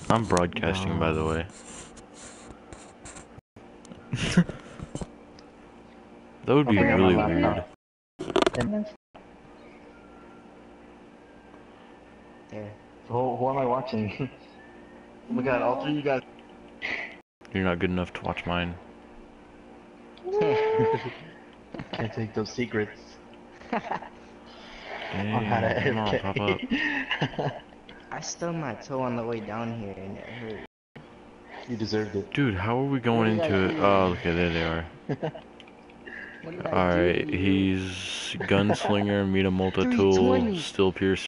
I'm broadcasting, by the way. That would be Okay, really I'm weird. There. So who am I watching? Oh my god, all three of you guys. You're not good enough to watch mine. Can't take those secrets. Dang, On how to come on, pop up. AFK. I stubbed my toe on the way down here and it hurt. You deserved it. Dude, how are we going What did into I it? do? Oh, okay, there they are. What did I do Alright, to you? he's Gunslinger, Meet a Multi-Tool, 320. Still Pierce.